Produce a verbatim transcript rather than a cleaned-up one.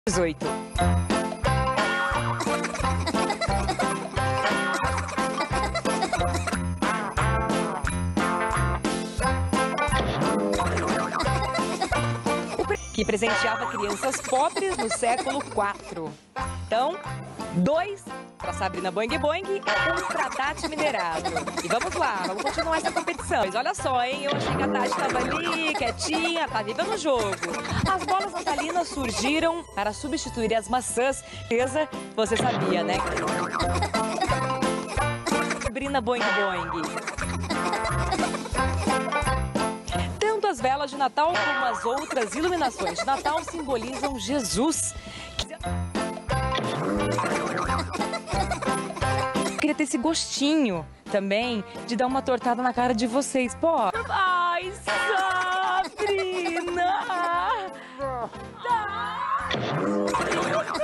dezoito. Que presenteava crianças pobres no século quatro. Então, dois para Sabrina Boing Boing e um para Tati Minerado. E vamos lá, vamos continuar essa competição. Mas olha só, hein? Eu achei que a Tati estava ali, quietinha, tá viva no jogo. As bolas natalinas surgiram para substituir as maçãs. Você sabia, né? Sabrina Boing Boing. Tanto as velas de Natal como as outras iluminações de Natal simbolizam Jesus. Queria ter esse gostinho também de dar uma tortada na cara de vocês. Pô. Ai, Sabrina! Tá.